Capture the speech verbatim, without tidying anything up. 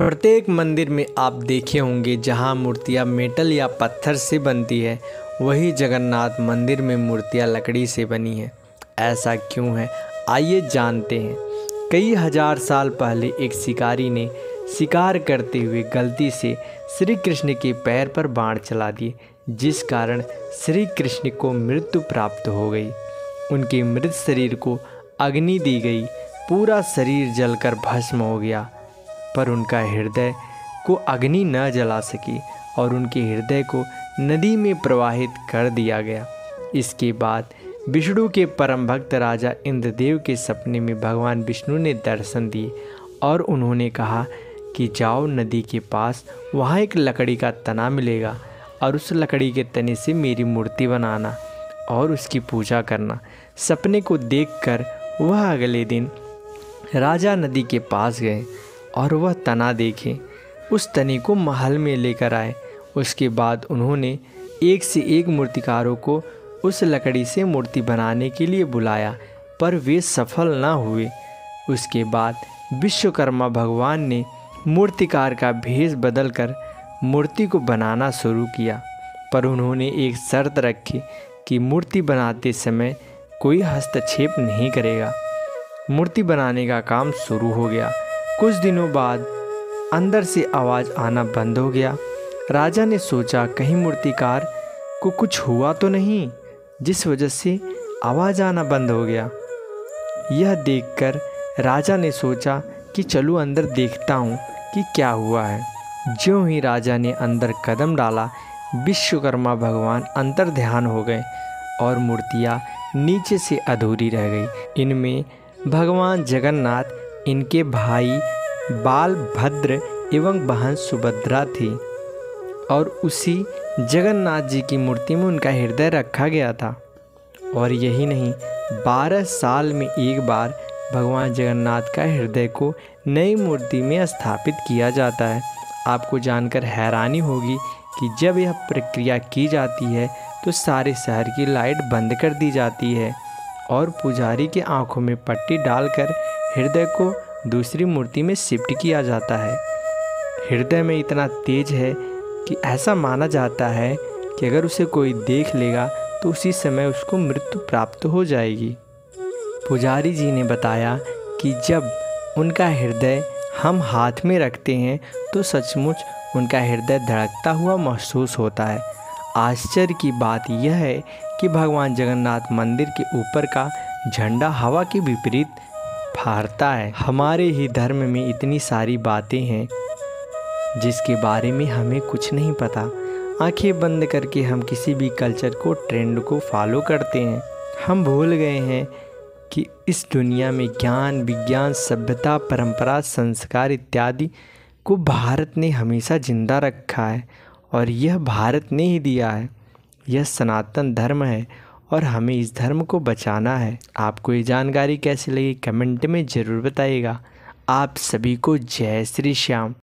प्रत्येक मंदिर में आप देखे होंगे जहाँ मूर्तियाँ मेटल या पत्थर से बनती है, वही जगन्नाथ मंदिर में मूर्तियाँ लकड़ी से बनी हैं। ऐसा क्यों है, आइए जानते हैं। कई हजार साल पहले एक शिकारी ने शिकार करते हुए गलती से श्री कृष्ण के पैर पर बाण चला दिए, जिस कारण श्री कृष्ण को मृत्यु प्राप्त हो गई। उनके मृत शरीर को अग्नि दी गई, पूरा शरीर जलकर भस्म हो गया, पर उनका हृदय को अग्नि न जला सकी और उनके हृदय को नदी में प्रवाहित कर दिया गया। इसके बाद विष्णु के परम भक्त राजा इंद्रदेव के सपने में भगवान विष्णु ने दर्शन दिए और उन्होंने कहा कि जाओ नदी के पास, वहाँ एक लकड़ी का तना मिलेगा और उस लकड़ी के तने से मेरी मूर्ति बनाना और उसकी पूजा करना। सपने को देखकर वह अगले दिन राजा नदी के पास गए और वह तना देखे, उस तने को महल में लेकर आए। उसके बाद उन्होंने एक से एक मूर्तिकारों को उस लकड़ी से मूर्ति बनाने के लिए बुलाया, पर वे सफल न हुए। उसके बाद विश्वकर्मा भगवान ने मूर्तिकार का भेष बदलकर मूर्ति को बनाना शुरू किया, पर उन्होंने एक शर्त रखी कि मूर्ति बनाते समय कोई हस्तक्षेप नहीं करेगा। मूर्ति बनाने का काम शुरू हो गया। कुछ दिनों बाद अंदर से आवाज़ आना बंद हो गया। राजा ने सोचा कहीं मूर्तिकार को कुछ हुआ तो नहीं, जिस वजह से आवाज़ आना बंद हो गया। यह देखकर राजा ने सोचा कि चलो अंदर देखता हूँ कि क्या हुआ है। ज्यों ही राजा ने अंदर कदम डाला, विश्वकर्मा भगवान अंतर ध्यान हो गए और मूर्तियाँ नीचे से अधूरी रह गई। इनमें भगवान जगन्नाथ, इनके भाई बालभद्र एवं बहन सुभद्रा थी और उसी जगन्नाथ जी की मूर्ति में उनका हृदय रखा गया था। और यही नहीं, बारह साल में एक बार भगवान जगन्नाथ का हृदय को नई मूर्ति में स्थापित किया जाता है। आपको जानकर हैरानी होगी कि जब यह प्रक्रिया की जाती है तो सारे शहर की लाइट बंद कर दी जाती है और पुजारी के आंखों में पट्टी डालकर हृदय को दूसरी मूर्ति में शिफ्ट किया जाता है। हृदय में इतना तेज है कि ऐसा माना जाता है कि अगर उसे कोई देख लेगा तो उसी समय उसको मृत्यु प्राप्त हो जाएगी। पुजारी जी ने बताया कि जब उनका हृदय हम हाथ में रखते हैं तो सचमुच उनका हृदय धड़कता हुआ महसूस होता है। आश्चर्य की बात यह है कि भगवान जगन्नाथ मंदिर के ऊपर का झंडा हवा के विपरीत फहरता है। हमारे ही धर्म में इतनी सारी बातें हैं जिसके बारे में हमें कुछ नहीं पता। आंखें बंद करके हम किसी भी कल्चर को, ट्रेंड को फॉलो करते हैं। हम भूल गए हैं कि इस दुनिया में ज्ञान, विज्ञान, सभ्यता, परंपरा, संस्कार इत्यादि को भारत ने हमेशा जिंदा रखा है और यह भारत ने ही दिया है। यह सनातन धर्म है और हमें इस धर्म को बचाना है। आपको ये जानकारी कैसी लगी कमेंट में ज़रूर बताइएगा। आप सभी को जय श्री श्याम।